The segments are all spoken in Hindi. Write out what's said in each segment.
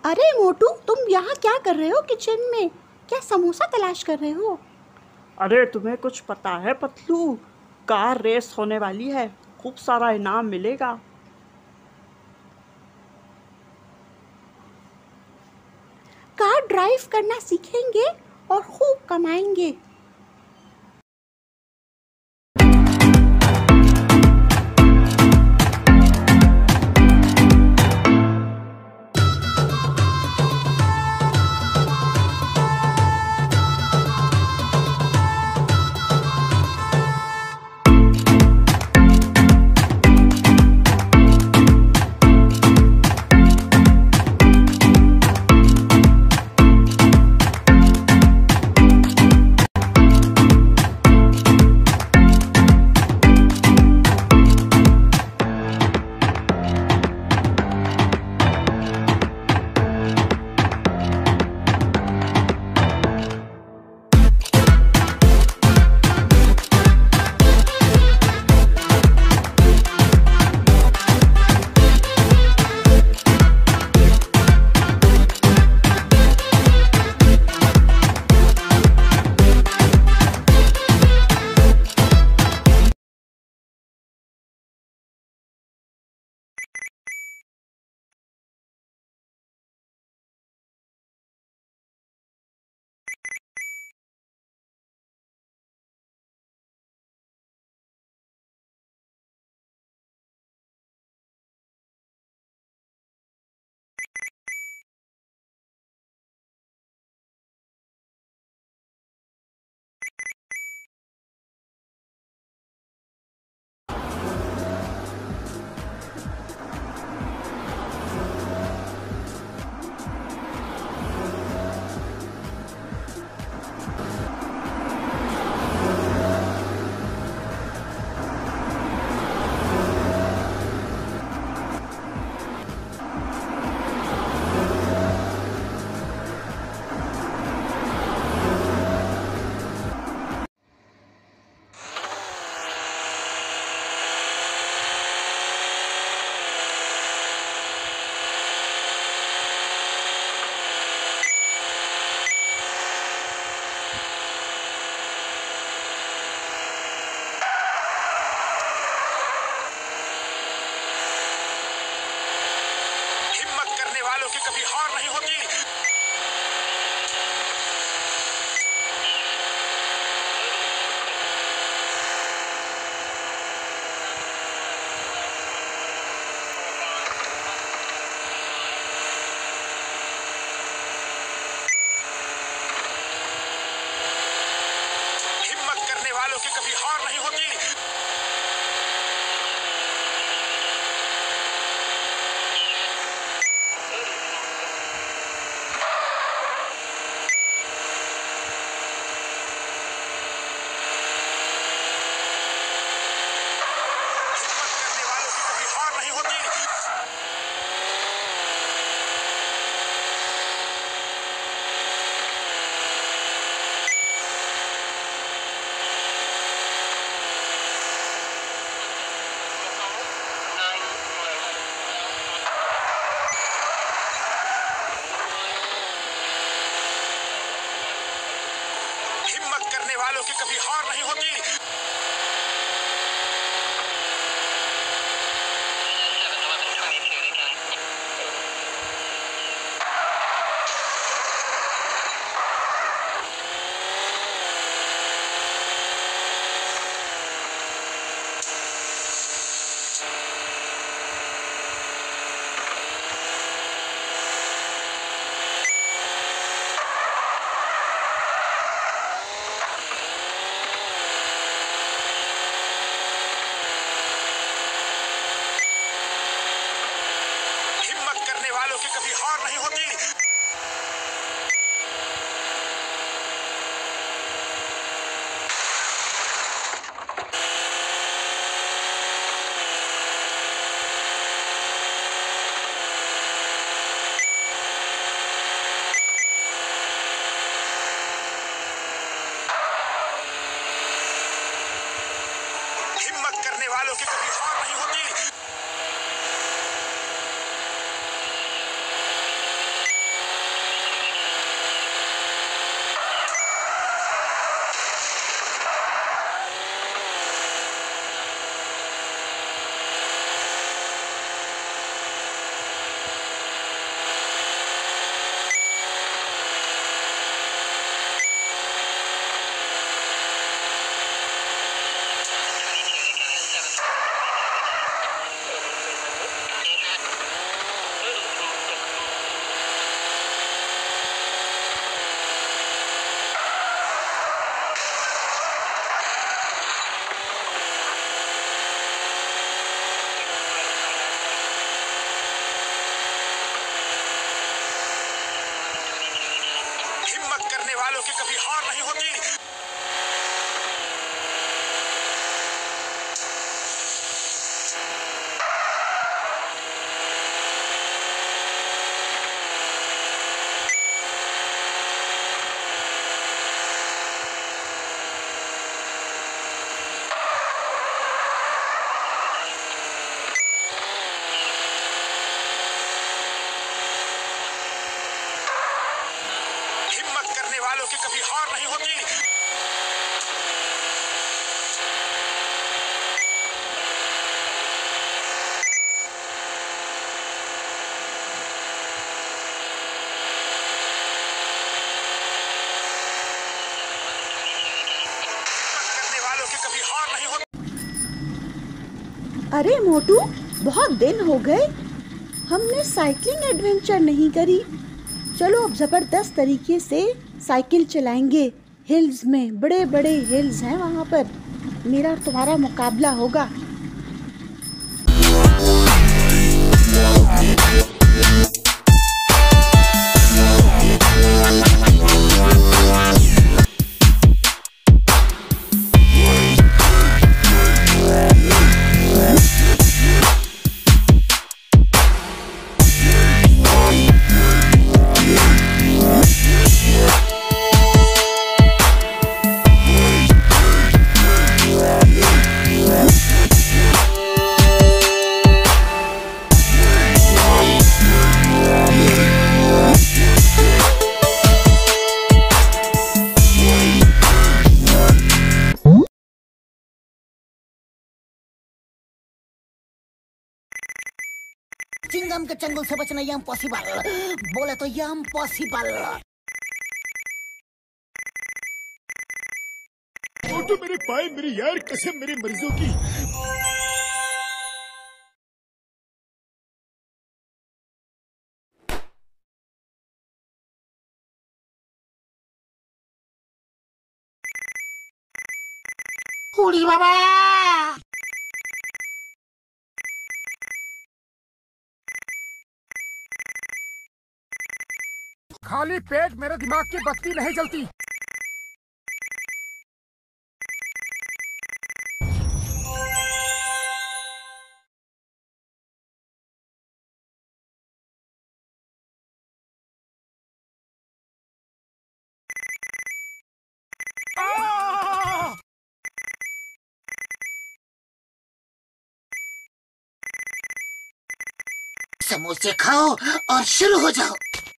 अरे मोटू, तुम यहाँ क्या कर रहे हो किचन में? क्या समोसा तलाश कर रहे हो? अरे तुम्हें कुछ पता है पतलू, कार रेस होने वाली है। खूब सारा इनाम मिलेगा। कार ड्राइव करना सीखेंगे और खूब कमाएंगे। हिम्मत करने वालों की कभी हार नहीं होती। हिम्मत करने वालों की कभी हार नहीं होती। हिम्मत करने वालों की कभी हार नहीं होती। हिम्मत करने वालों की कभी हार नहीं होती। हिम्मत करने वालों की कभी हार नहीं होती। हिम्मत करने वालों की कभी हार नहीं होती। हिम्मत करने वालों की कभी हार नहीं होती। हिम्मत करने वालों की कभी हार नहीं होती। अरे मोटू, बहुत दिन हो गए, हमने साइकिलिंग एडवेंचर नहीं करी। चलो अब जबरदस्त तरीके से साइकिल चलाएंगे। हिल्स में बड़े बड़े हिल्स हैं, वहाँ पर मेरा और तुम्हारा मुकाबला होगा। चिंगम के चंगुल से बचना यह इम्पॉसिबल, बोले तो यह इम्पॉसिबल। मोटू मेरे पाए, मेरी यार कसम मेरे मरीजों की। उड़ी बाबा। खाली पेट मेरे दिमाग की बत्ती नहीं जलती। समोसे खाओ और शुरू हो जाओ।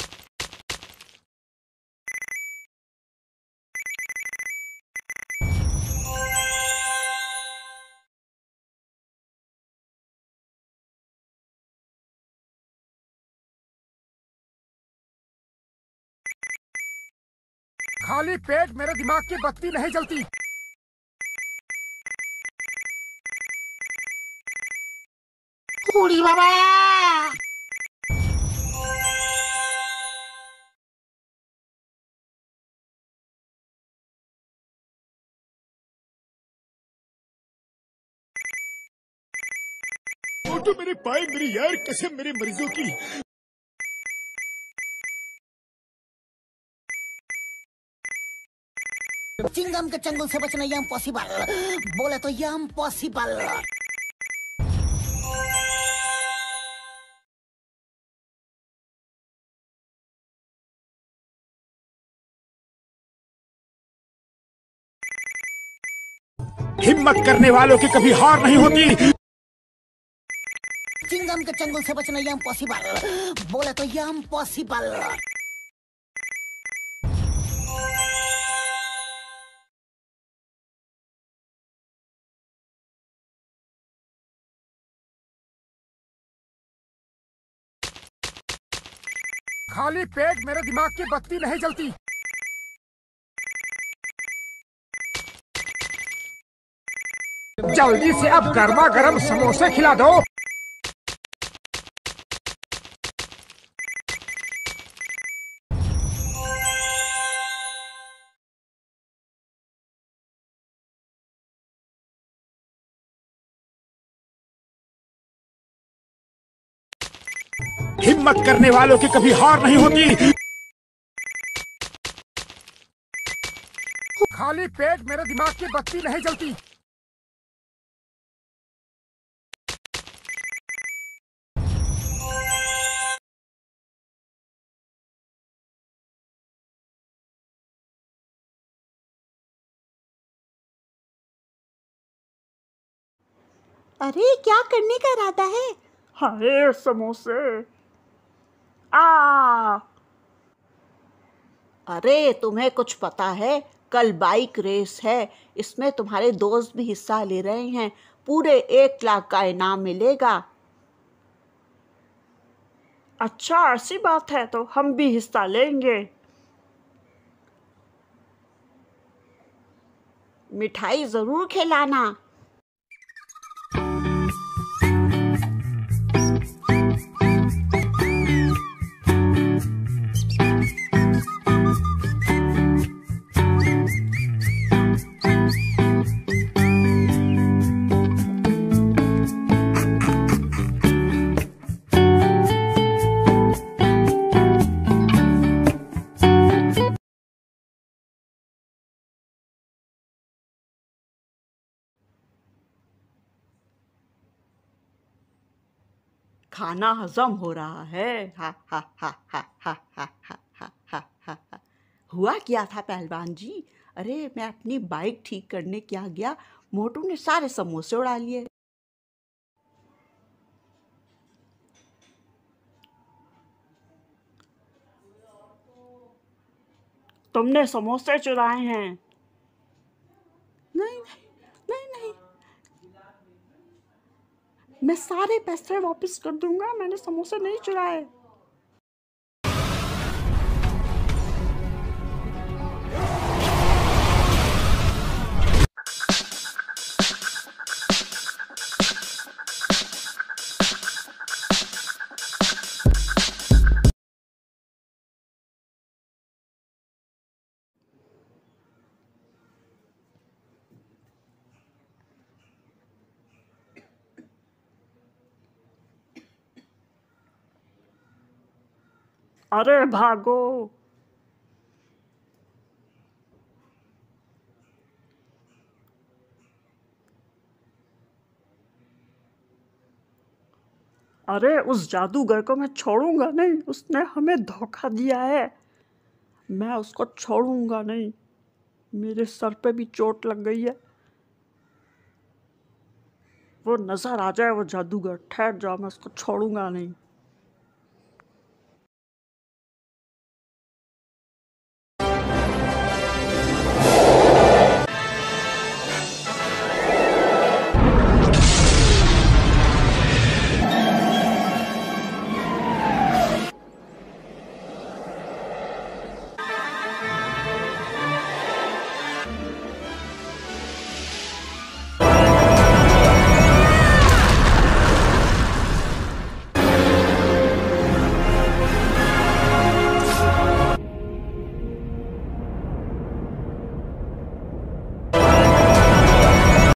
खाली पेट मेरे दिमाग की बत्ती नहीं जलती। उड़ी बाबा। मोटू मेरे पाए, मेरी यार कसम मेरे मरीजों की। चिंगम के चंगुल से बचना यह इम्पॉसिबल, बोले तो यह इम्पॉसिबल। हिम्मत करने वालों की कभी हार नहीं होती। चिंगम के चंगुल से बचना यह इम्पॉसिबल, बोले तो यह इम्पॉसिबल। खाली पेट मेरे दिमाग की बत्ती नहीं जलती। जल्दी से अब गर्मा गर्म समोसे खिला दो। हिम्मत करने वालों की कभी हार नहीं होती। खाली पेट मेरे दिमाग की बत्ती नहीं जलती। अरे क्या करने का इरादा है? हाय समोसे। आ अरे तुम्हें कुछ पता है, कल बाइक रेस है, इसमें तुम्हारे दोस्त भी हिस्सा ले रहे हैं, पूरे 1 लाख का इनाम मिलेगा। अच्छा ऐसी बात है तो हम भी हिस्सा लेंगे। मिठाई जरूर खिलाना। खाना हजम हो रहा है। हा हा हा हा हा हा हा हा हा हा हा। हुआ क्या था पहलवान जी? अरे मैं अपनी बाइक ठीक करने क्या गया, मोटू ने सारे समोसे उड़ा लिए। तुमने समोसे चुराए हैं। नहीं नहीं नहीं नहीं, मैं सारे पैसे वापस कर दूंगा, मैंने समोसे नहीं चुराए। अरे भागो। अरे उस जादूगर को मैं छोड़ूंगा नहीं, उसने हमें धोखा दिया है, मैं उसको छोड़ूंगा नहीं। मेरे सर पे भी चोट लग गई है। वो नजर आ जाए वो जादूगर, ठहर जाओ, मैं उसको छोड़ूंगा नहीं।